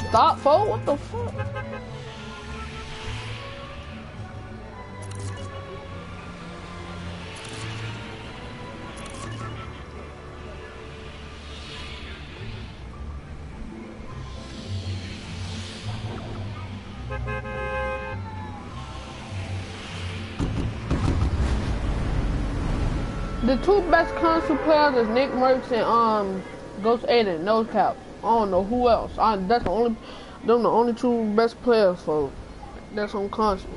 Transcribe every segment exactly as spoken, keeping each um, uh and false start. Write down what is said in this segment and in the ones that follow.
stop, fo? What the fuck? The two best console players is Nick Merckx and um Ghost Aiden, Nose Cap. I don't know who else. I, that's the only, them the only two best players for that's on console.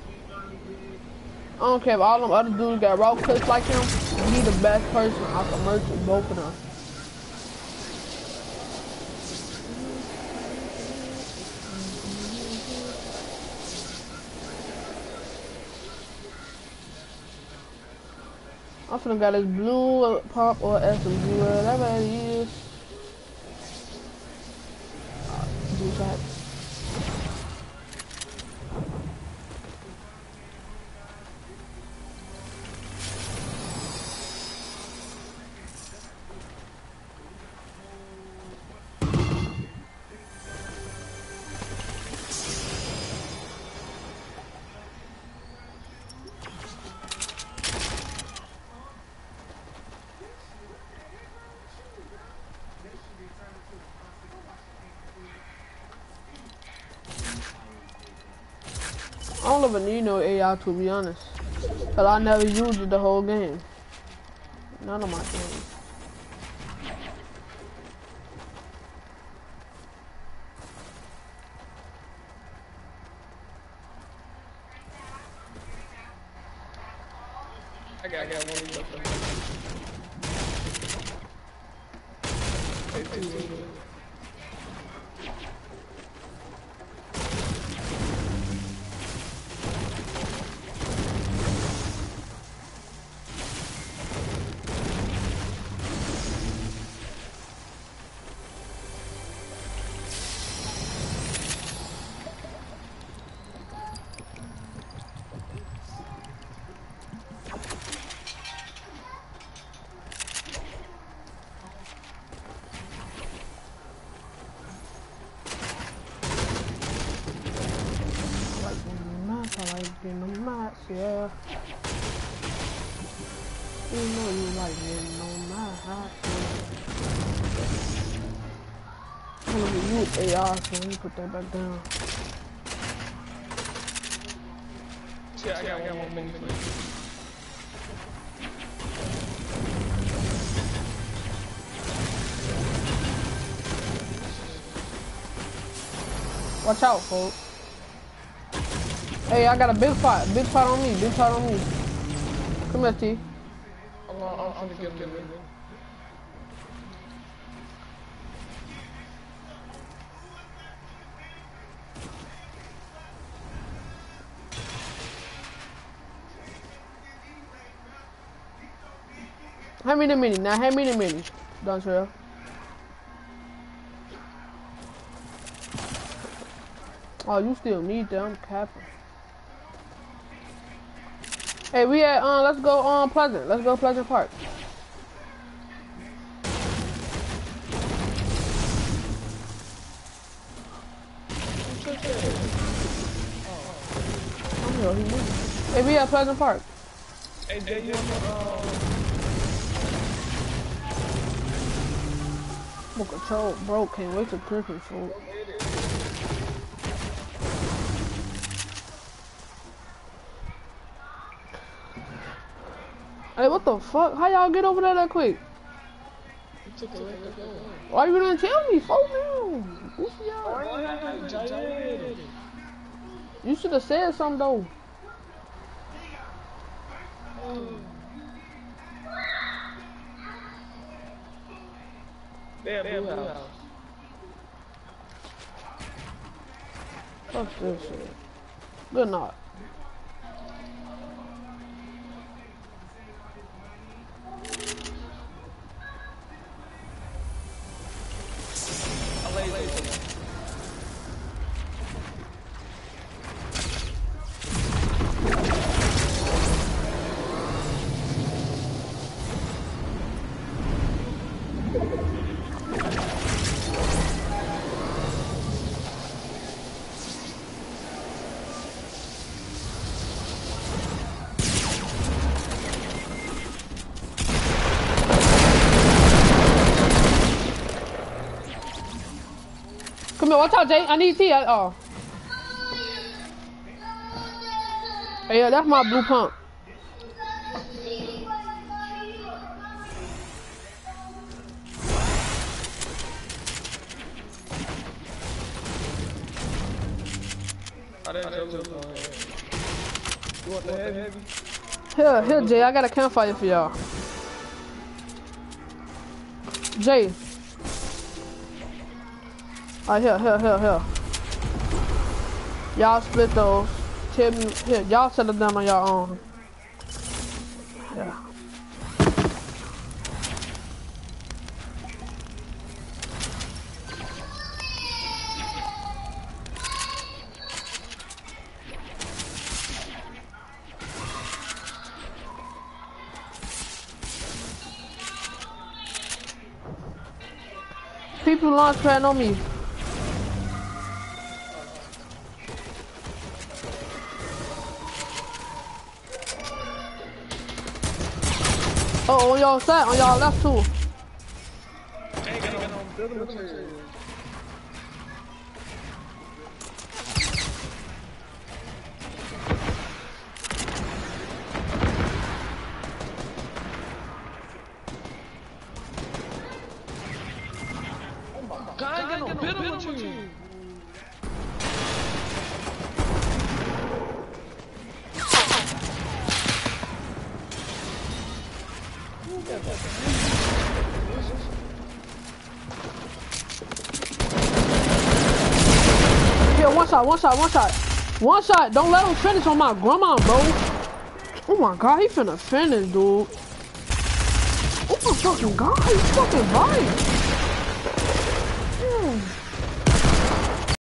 I don't care if all them other dudes got raw clips like him. He the best person. I can merge with both of them. I'm finna got this blue pop or S M G, whatever it is. Do that. I don't even need no A I to be honest, cause I never used it the whole game. None of my games. I got, I got one of these. Yeah. You know you like getting on my hot shit. I'm gonna be you A R, so let me put that back down. Yeah, I got, I got one minute. Watch out, folks. Hey, I got a big pot. Big pot on me. Big pot on me. Come here, T. I'm gonna get him. Hand me the mini. Now hand me the mini. Don't you? Oh, you still need that. I'm capping. Hey, we at, uh, let's go on um, Pleasant. Let's go Pleasant Park. Oh, he hey, we at Pleasant Park. Hey, Jay, you I'm control, bro. Can't wait to Christmas food. Hey, what the fuck? How y'all get over there that quick? Why you didn't tell me? Fuck me. You should have said something though. Damn, blue house. Fuck this shit. Good night. Come here, watch out, Jay. I need T. I, oh. Hey, yeah, that's my blue pump. You want the heavy? Here, here, Jay. I got a campfire for y'all. Jay. Alright, here, here, here, here. Y'all split those. Tell me, here, y'all set it down on your own. Yeah. People launch pad on me. Oh, on y'all side, on y'all left too. Ain't got no building material. God, I ain't got no building material. Here, one shot, one shot, one shot. One shot, don't let him finish on my grandma, bro. Oh my god, he finna finish, dude. Oh my fucking god, he's fucking right. Yeah.